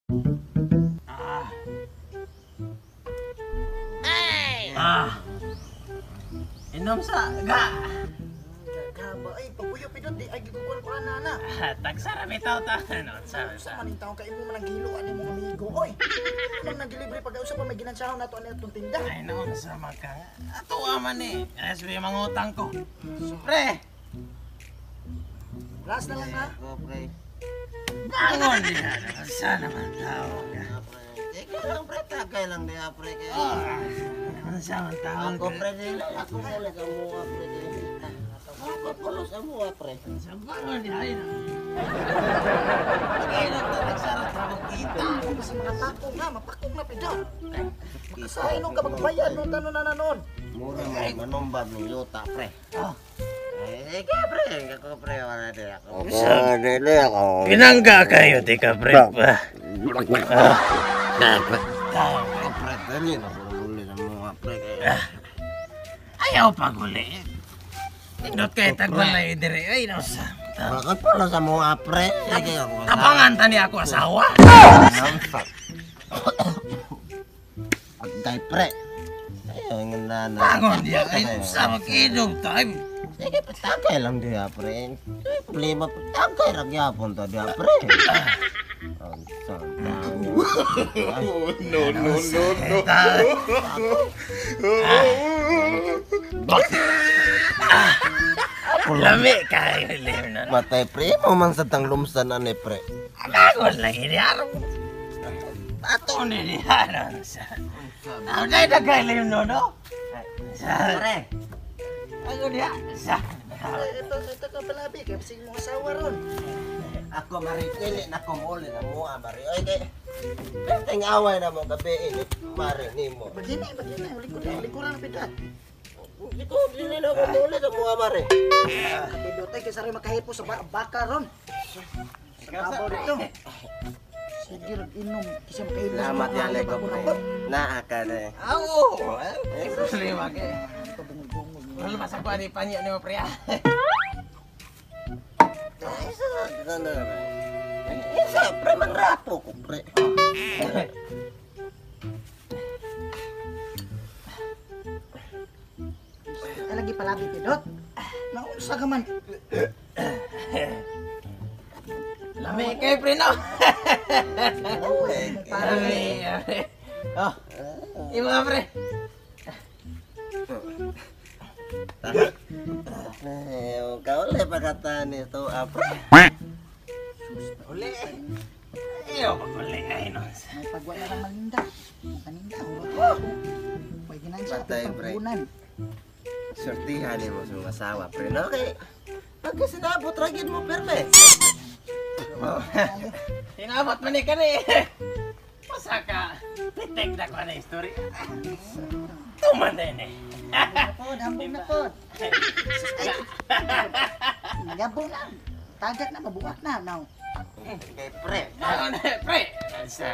Inom sa ga. Gaba ay papuyo pidot di ay gigukuan ko ana. Tagsara bitaw ta. Ano sa Sa maning taong kay imo man nagilo ani mo amigo. Oy. Nang nagdelivery pag-usap pa may ginansahon nato ani atong tinda. Ay noon sa maka. Ato aman ni. SB mangutang ko. Pre. Last na lang ha. Pre. Bangon diha. Sana man tao ka. Ikaw lang pre, tagay lang diha pre. Ano sa man tao Ako ka. pre din, ako wala sa mua pre din. Ako pulo sa mua pre. Sa bangon diha. Ay nagtagsara trabaho kita. Kasi mga takong na, mapakong na pidot. Makasahin nung kabagbayan nung tanon na nanon. Mura man manumbab ng yuta pre. Oh. Ikaw pre, ako pre wala din ako. Sa dili ako. pinangga kayo di ka pre. Pre dili na uli sa mua pre. Ayaw paguli. Indot kay tagwalay dire. Ay nausa. Bakit pala sa mua pre? Tapangan tani ako asawa. Nampak. Agay pre. Ayaw nga na. Bangon diya. Ay sa mag-inom tayo. Sige, patagay lang diya pre. Problema patagay lang yapon to diya pre. No. Lami kayo lim na. Matay pre, mo man sa tanglumsan ani pre. Bangon lagi diya. Ato ni diya. Ang day nagkailim no no? Pre. Ako diya. Ito ka palabi kay sige mo asawa ron. Ako marikili na kumuli na mua mari. Oy kay. Teng away na mo gabi ini mari nimo. Bagina, likuran na pidot. Ito dili na kumuli sa mua mari. Kapidot ay kay makahipo sa baka ron. Kabaw dito. Sige ron inom kasi makahipo. Salamat ya lego pre. Naa ka na. Oo. Problema kay. Wala masak pa ni panya ni mo pre. Isa pre manrapo ko pre. Ay lagi palabi pidot. Naunsa ka man. Lami kay pre no. Lami. Oh. Imo pre. Kau le pagkatan ito apre. Uli. Iyo paguli ay no. May pagwala lang malinda. Kaninda pwede na siya Patay, pre. pagbunan. Sortihan mo sa mga asawa pre. No kay pagka sinabot ragid mo perme. Tinabot man ni kani. Masaka. Pitik na ko na history. Tuman din eh. Hambong na po. Gabong na. Tagak na, mabuhat na. Now. Kay pre. Ano pre? Sa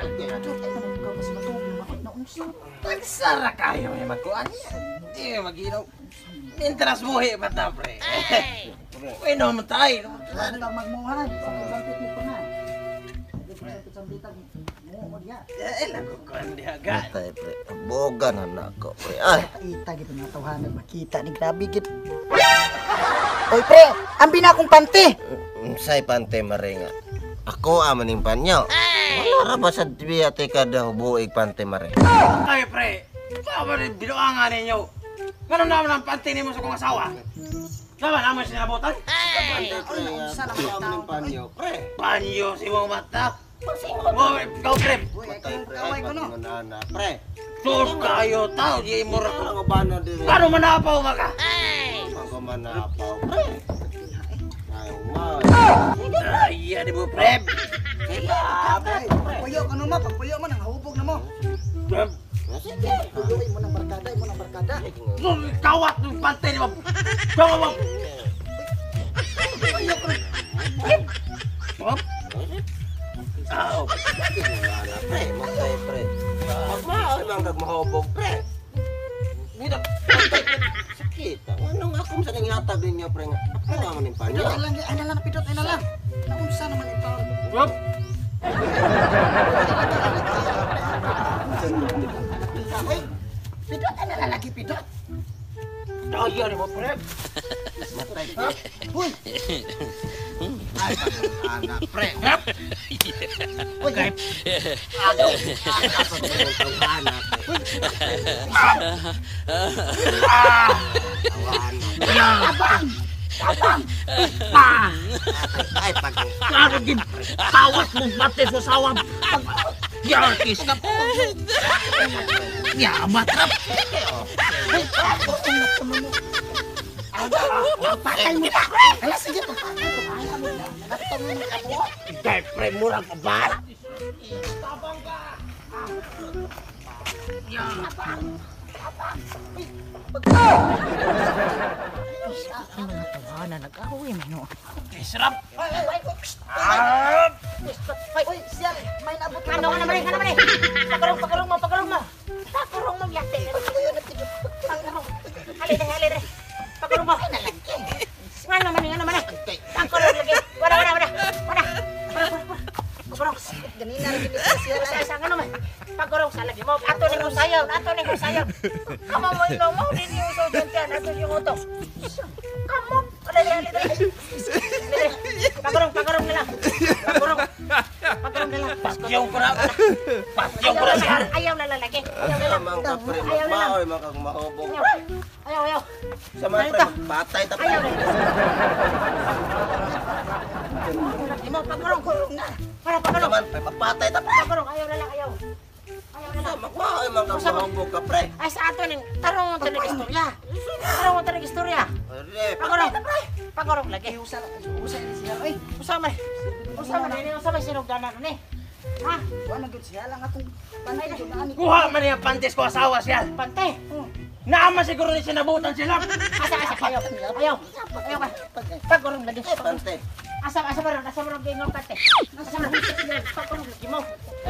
tagsara kayo may magkuan. Hindi mag-inaw. Mintras buhi ba ta pre? Uinom tayo. Ano lang magmuhan? Sampit mo pa na. Sampitan mo diya. Lago ko ang dihaga. Patay pre. Bogan na ako pre. Ay. Ita gitu nga tawhanan makita ni grabe gid. Oy pre, ambi na akong panty. Say pante marenga. Ako amaning panyo. Wala ra ba sa tibiya te kada buig pante mare. Ay pre, saan rin binuangan ninyo? Ganun naman ang panty mo sa kong asawa. Saan naman sinabutan? Pante pre. Ako amaning panyo pre. Panyo si mong mata. Oh, ikaw pre. Uy, Patay pre. kaway ko no. Manana pre. Sus kayo tao, di mo ra. Ano ba na dire? Kano manapaw maka? Ako manapaw pre. Ay wow. Ay, di mo pre. Pagpuyo ka no ma, pagpuyo mo nang hubog na mo. Sige. Puyuin mo ng barkada, mo ng barkada. Kawat ng panty ni mo. Kawa mo. Puyuin ko. Hop. Aw. Wala pre. Matay pre. Magmahal lang kag mahubog pre. Budak. Sakit. Anong akong sa nanghatag ninyo pre nga? Ako naman yung panyo. Ay na lang pidot, ay na lang. Naunsa naman ito. Hop. Uy, pidot na lalaki pidot. Daya ni mo, pre. Matay. Uy, Ay, anak, pre. uy, tabang. Tabang. Ay, pag... Karagin, tawat mong batis sa sawam. Yarkis ka po. Yamat rap. Patay mo. Ala, sige, patay mo. Ayaw mo na. Gatong mo na ako. Dahil pre, murang ka ba? Isa ang mga tawanan nag-away mo. Kisrap. Uy, siyal, may nabot ka Ano naman eh, ano naman eh. Pakurong mo. Pakurong mo, yate. Halide. Pakurong mo. Nga naman eh. Pakurong lagi. Wala. Pakurong. ganina rin sa siyal. Sa ano naman. Pakurong sa lagi mo. Ato ni kong sayaw. Kamo mo ino mo. Hindi yung uso dyan dyan. Ato yung uto. Kamo. Halide. Pakurong na lang. Pakurong na lang. Pakyong ko na. Pakyong ko na siya. Ayaw na lalaki. Ayaw na lang. Tamang ka, pre. Ayaw na lang. Maoy, makagmahubog. Ayaw. Sa mga pre, patay ta, pre. Ayaw na. Di mo, pakurong. Para Sa pakurong. mga pre, papatay ta, pre. Pakurong, ayaw na lang, ayaw. Ayaw na lang. Maoy, makagmahubog ka, pre. Ay, sa ato ning tarong mo tanig istorya. Tarong mo tanig istorya. Pre, Pakurong. Pakurong lagi. Usa ni siyal. Uy, Usama. Usama sinugdanan ni. Ha? wala gyud siya lang atong panay gyud na ani. Kuha man niya pantis ko asawa siya. Pante. Naama siguro ni sinabutan sila. Asa ayaw. Ayaw. Ayaw ka. Pakurong lagi. pante. Asa baron gingong pante. Asa baron. Pakurong lagi mo.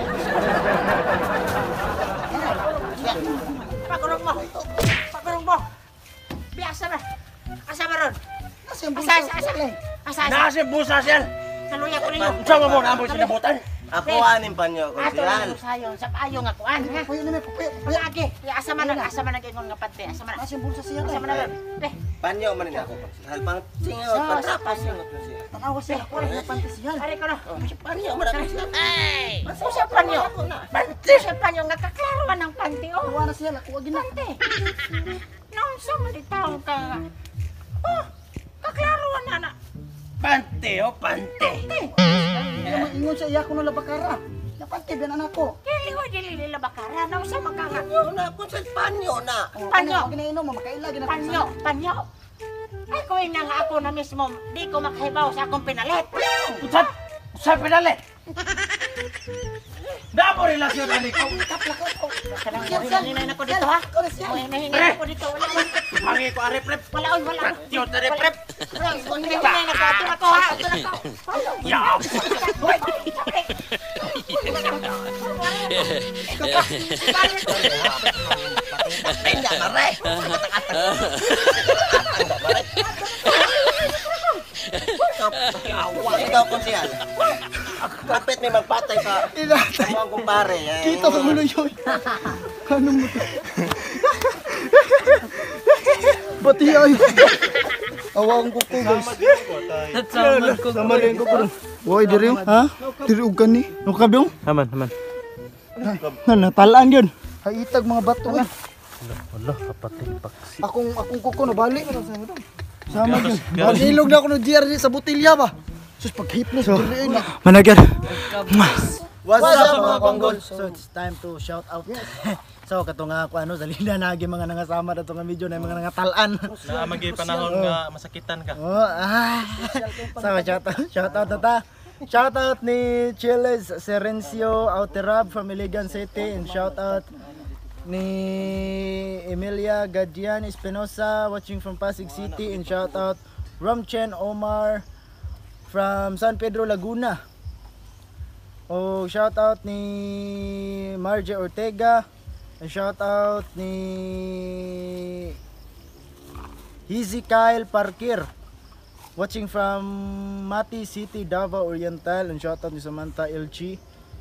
Pakurong mo. Biasa na. Asa baron. Nasa yung Asa. bulsa. Nasa busa siya. Saluya ko ninyo. Sama mo na mo sinabutan. Ako aning panyo ko Ato siya. lang ko sayon sa payo nga kuan ha. Payo na may papayo. Lagi, asa man gingon nga pante, asa man. Nasa yung bulsa siya. Asa man na. Panyo man ni ako. Hal pang singaw, So, patrapas panyo. ko siya. Tanawa siya ako na panty siya. Ari ko na. Panyo man ako siya. Usa panyo. Pante sa panyo nga kaklaruan ng pante oh. Kuha na siya, kuha gina. Pante. Nung sumalitaw ka. Oh, kaklaruan na. Pante o pante. Ingon sa iya ko na labakara. Napante biyan anak ko. Dili bakara nung sa makanga. Panyo na ako sa panyo na. Panyo. Ginainom mo makaila gina. Panyo. Ay ko na nga ako na mismo, di ko makahibaw sa akong pinalit. Sa pinali. Damo relasyon ani ko. Kanang hinay na ko dito ha. Hinay na ko dito wala man. Mangi ko are prep. Wala. Patyo tare prep. Hinay na ko ato na ko ha. Ya. Pinda mare. Ikaw kung siya. Kapit may magpatay ka. Ako ang kumpare. Kita sa ulo yun. Ano mo to? Bati ay. Awang ko ko guys. Sama rin ko ko. Woy diri ha? Diri ug kani. No kabyong? Haman. Hala talaan yun. Ay itag mga bato. Wala, kapatid paksi. Akong kuko no bali. Sama yun. Manilog na ako no GR sa botilya ba. Sus pag-hipnos diri na. Managyan. What's up mga konggol? So it's time to shout out. So kato nga ako ano salina nagi mga nangasama dato nga medyo na mga nangatalan. Na magi panahon nga masakitan ka. Oh, so shout out tata. Shout out ni Chiles Serencio Auterab from Iligan City and shout out ni Emilia Gadian Espinosa watching from Pasig City and shout out Romchen Omar from San Pedro Laguna. Oh, shout out ni Marje Ortega and shout out ni Hizi Kyle Parkir watching from Mati City, Davao Oriental and shout out ni Samantha LG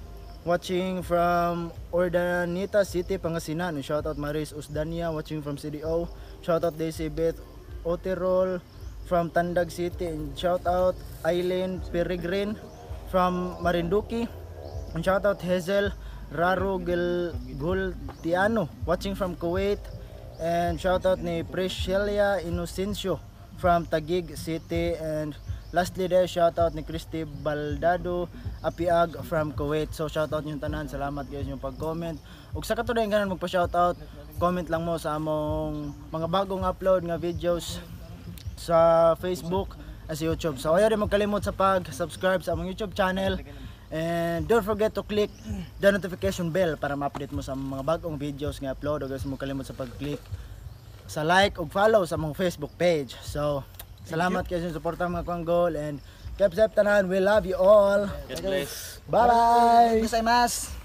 watching from Ordanita City, Pangasinan. Shout out Maris Usdania watching from CDO. Shout out Daisy Beth Oterol from Tandag City, and shout out Eileen Peregrin from Marinduque, and shout out Hazel Raro Gultiano watching from Kuwait, and shout out ni Priscilia Inocencio from Taguig City, and lastly there shout out ni Christy Baldado Apiag from Kuwait. So shout out yung tanan, salamat guys yung pag-comment. Ug sa katudayan kanan magpa-shout out, comment lang mo sa among mga bagong upload nga videos sa Facebook as YouTube. So ayaw rin magkalimot sa pag-subscribe sa among YouTube channel, and don't forget to click the notification bell para ma-update mo sa mga bagong videos nga upload. Ug guys mo kalimot sa pag-click sa like ug follow sa among Facebook page. So salamat kayo sa suporta mga Kwanggol, and keep safe tanan. We love you all. God bless. Bye bye. Gozaimasu.